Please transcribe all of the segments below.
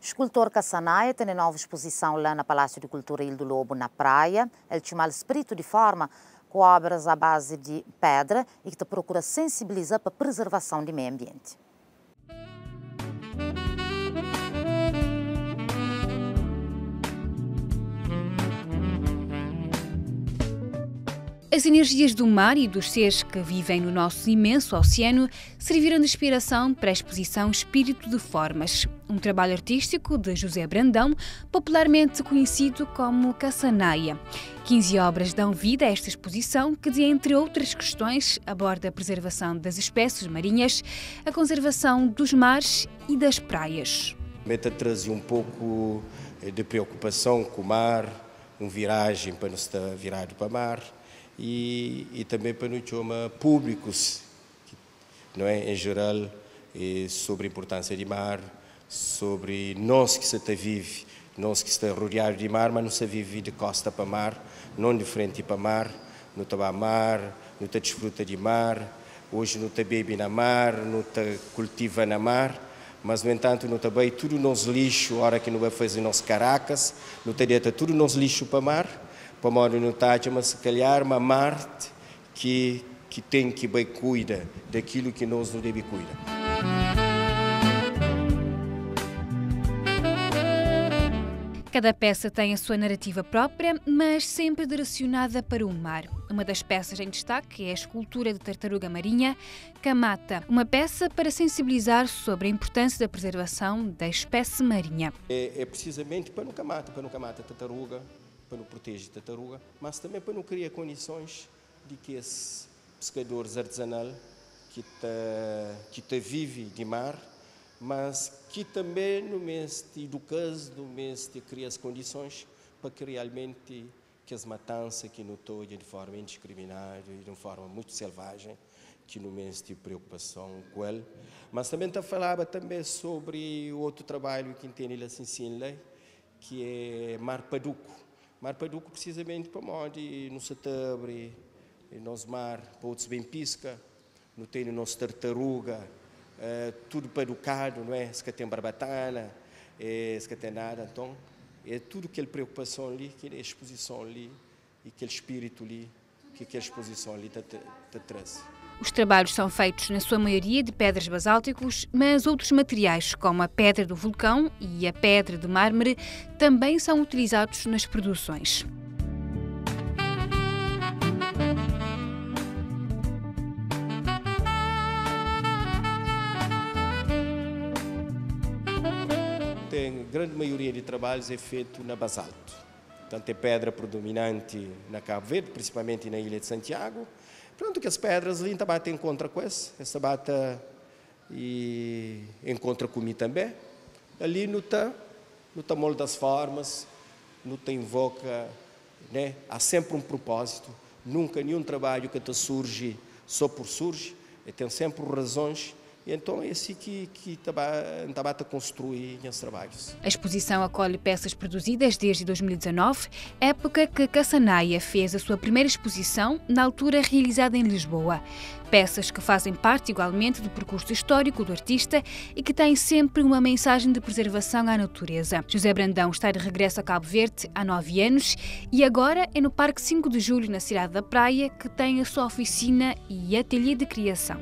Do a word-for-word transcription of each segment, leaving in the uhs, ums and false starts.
escultor Cassanaia tem nova exposição lá na Palácio de Cultura Ilha do Lobo, na praia. Ele chama Espírito de Forma, com obras à base de pedra e que te procura sensibilizar para a preservação do meio ambiente. As energias do mar e dos seres que vivem no nosso imenso oceano serviram de inspiração para a exposição Espírito de Formas, um trabalho artístico de José Brandão, popularmente conhecido como Cassanaia. quinze obras dão vida a esta exposição que, entre outras questões, aborda a preservação das espécies marinhas, a conservação dos mares e das praias. Meta trazer um pouco de preocupação com o mar, uma viragem para não estar virado para o mar, E, e também para nos chamar públicos, não é, em geral, sobre a importância do mar, sobre nós que se está vive, nós que está rodeado de mar, mas não se vive de costa para mar, não de frente para mar, não está mar, não está desfruta de mar, hoje não está bebe na mar, não está cultiva na mar, mas no entanto não está bem tudo nos lixo, a hora que não vai fazer nos caracas, não está deita tudo nos lixo para mar. Para modo não está, mas se calhar uma Marte que, que tem que bem cuida daquilo que nós não devemos cuidar. Cada peça tem a sua narrativa própria, mas sempre direcionada para o mar. Uma das peças em destaque é a escultura de tartaruga marinha, Camata, uma peça para sensibilizar sobre a importância da preservação da espécie marinha. É, é precisamente para não camata, para não camata tartaruga, para não proteger a tartaruga, mas também para não criar condições de que esses pescadores artesanal que tá, que tá vive de mar, mas que também no mês de educar, no mês de criar as condições para que realmente que as matanças que não estão de forma indiscriminada e de forma muito selvagem, que no mês de preocupação com ele, mas também está falava também sobre outro trabalho que tem ele assim lá, que é Mar Paduco. Mar Paduco precisamente para modo no setembro, no nosso mar, para outros bem pisca, não tem no nosso tartaruga, uh, tudo paducado, não é? Se que tem barbatana, é, se que tem nada, então é tudo aquela preocupação ali, aquela exposição ali, e aquele espírito ali, que aquela exposição ali te, te, te traz. Os trabalhos são feitos, na sua maioria, de pedras basálticos, mas outros materiais, como a pedra do vulcão e a pedra de mármore, também são utilizados nas produções. Tem grande maioria de trabalhos é feito na basalto. Portanto, é pedra predominante na Cabo Verde, principalmente na Ilha de Santiago. Pronto, que as pedras ali também tem encontra com essa, essa bata e encontra comigo também. Ali não está, não está molde das formas, não tem invoca, né? Há sempre um propósito, nunca nenhum trabalho que te surge só por surge, tem sempre razões. E então é assim que, que está a construir esses trabalhos. A exposição acolhe peças produzidas desde dois mil e dezanove, época que Cassanaia fez a sua primeira exposição, na altura realizada em Lisboa. Peças que fazem parte igualmente do percurso histórico do artista e que têm sempre uma mensagem de preservação à natureza. José Brandão está de regresso a Cabo Verde há nove anos e agora é no Parque cinco de Julho, na cidade da Praia, que tem a sua oficina e ateliê de criação.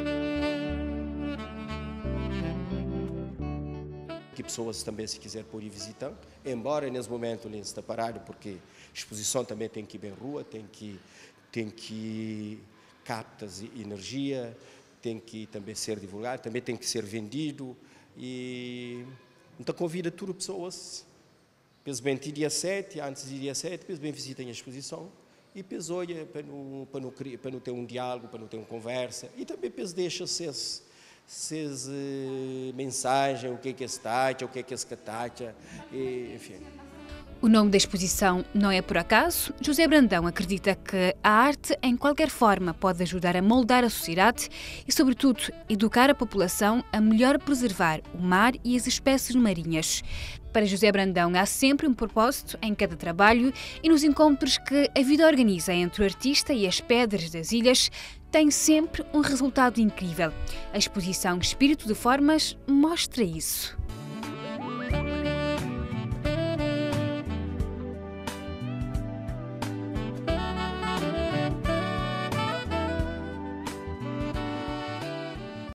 Que pessoas também, se quiser, podem visitar, embora nesse momento ele está parado, porque a exposição também tem que ir bem rua, tem que, tem que captar energia, tem que também ser divulgado, também tem que ser vendido, e então convida todas as pessoas, depois bem dia sete, antes do dia sete, depois bem visitem a exposição, e depois olha para não, para, não, para não ter um diálogo, para não ter uma conversa, e também depois deixa-se essas uh, mensagens, o que é que é estátia, o que é que é escatátia, enfim. O nome da exposição não é por acaso. José Brandão acredita que a arte, em qualquer forma, pode ajudar a moldar a sociedade e, sobretudo, educar a população a melhor preservar o mar e as espécies marinhas. Para José Brandão, há sempre um propósito em cada trabalho e nos encontros que a vida organiza entre o artista e as pedras das ilhas, tem sempre um resultado incrível. A exposição Espírito de Formas mostra isso.